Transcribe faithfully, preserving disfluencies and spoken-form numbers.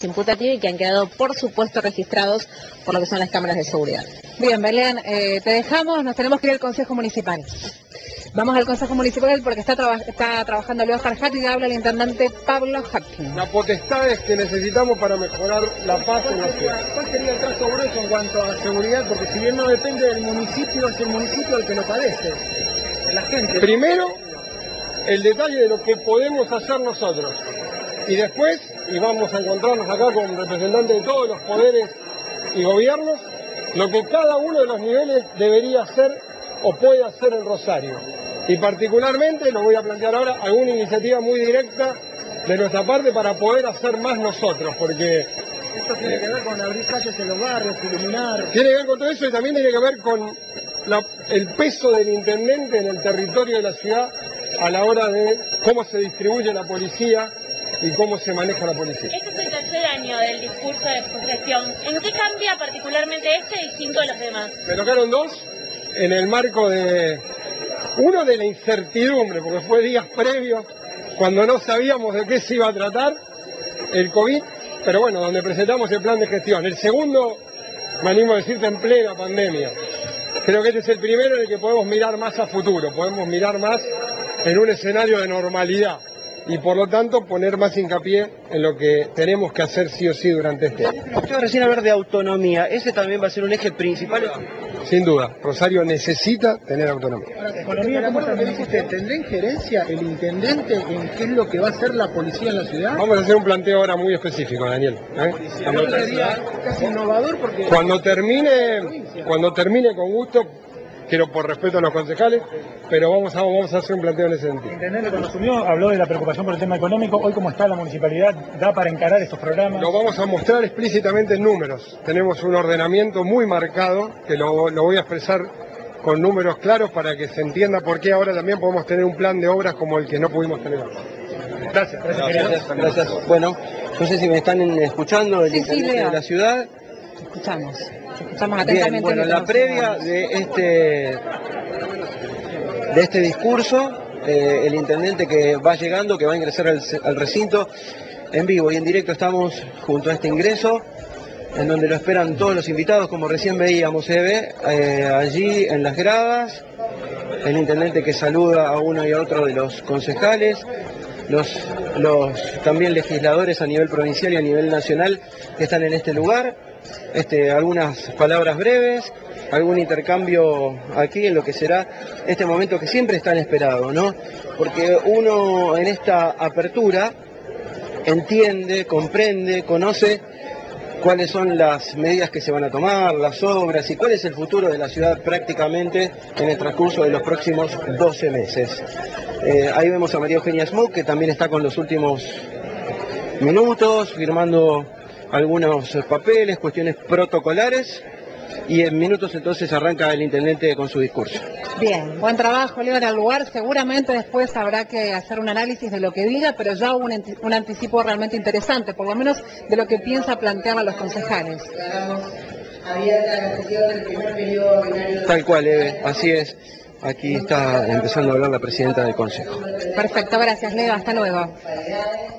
imputativos y que han quedado, por supuesto, registrados por lo que son las cámaras de seguridad. Bien, Belén, eh, te dejamos, nos tenemos que ir al Consejo Municipal. Vamos al Consejo Municipal porque está, traba, está trabajando Leo Farjat y habla el intendente Pablo Hapkin. Las potestades que necesitamos para mejorar la paz en la ciudad. ¿Cuál sería el trazo grueso en cuanto a seguridad? Porque si bien no depende del municipio, es el municipio el que lo padece, la gente. Primero, el detalle de lo que podemos hacer nosotros. Y después, y vamos a encontrarnos acá con representantes de todos los poderes y gobiernos, lo que cada uno de los niveles debería hacer o puede hacer en Rosario. Y particularmente, lo voy a plantear ahora, alguna iniciativa muy directa de nuestra parte para poder hacer más nosotros, porque... Esto tiene que ver con abrir calles en los barrios, iluminar... Tiene que ver con todo eso y también tiene que ver con la, el peso del intendente en el territorio de la ciudad a la hora de cómo se distribuye la policía y cómo se maneja la policía. Este es el tercer año del discurso de posesión. ¿En qué cambia particularmente este distinto a los demás? Me tocaron dos en el marco de... Uno de la incertidumbre, porque fue días previos, cuando no sabíamos de qué se iba a tratar, el COVID, pero bueno, donde presentamos el plan de gestión. El segundo, me animo a decirte, en plena pandemia. Creo que este es el primero en el que podemos mirar más a futuro, podemos mirar más en un escenario de normalidad y por lo tanto poner más hincapié en lo que tenemos que hacer sí o sí durante este año. Usted recién hablar de autonomía, ¿ese también va a ser un eje principal? Sin duda, Rosario necesita tener autonomía. Economía, ¿cómo está? Me dice usted, ¿tendrá injerencia el intendente en qué es lo que va a hacer la policía en la ciudad? Vamos a hacer un planteo ahora muy específico, Daniel. ¿eh? Cuando, sería casi innovador porque... Cuando termine, cuando termine con gusto, quiero por respeto a los concejales, pero vamos a, vamos a hacer un planteo en ese sentido. Intendente, cuando asumió, habló de la preocupación por el tema económico. Hoy, ¿cómo está la municipalidad? ¿Da para encarar estos programas? Lo vamos a mostrar explícitamente en números. Tenemos un ordenamiento muy marcado, que lo, lo voy a expresar con números claros para que se entienda por qué ahora también podemos tener un plan de obras como el que no pudimos tener antes. Gracias. Gracias, gracias, gracias. Bueno, no sé si me están escuchando, el Sí, intendente sí, Leo. de la ciudad. Escuchamos, escuchamos atentamente. Bien, bueno, lo que la nos previa informan. de este, de este discurso, eh, el intendente que va llegando, que va a ingresar al, al recinto, en vivo y en directo estamos junto a este ingreso, en donde lo esperan todos los invitados, como recién veíamos, se ve eh, allí en las gradas, el intendente que saluda a uno y a otro de los concejales, los, los también legisladores a nivel provincial y a nivel nacional que están en este lugar, este, algunas palabras breves, algún intercambio aquí en lo que será este momento que siempre es tan esperado, ¿no? Porque uno en esta apertura entiende, comprende, conoce cuáles son las medidas que se van a tomar, las obras y cuál es el futuro de la ciudad prácticamente en el transcurso de los próximos doce meses. Eh, ahí vemos a María Eugenia Smoke, que también está con los últimos minutos, firmando algunos papeles, cuestiones protocolares, y en minutos entonces arranca el intendente con su discurso. Bien, buen trabajo, Leo, en el lugar. Seguramente después habrá que hacer un análisis de lo que diga, pero ya hubo un, anti- un anticipo realmente interesante, por lo menos de lo que piensa plantear a los concejales. Tal cual, Eve, así es. Aquí está empezando a hablar la presidenta del Consejo. Perfecto, gracias, Leo, hasta luego.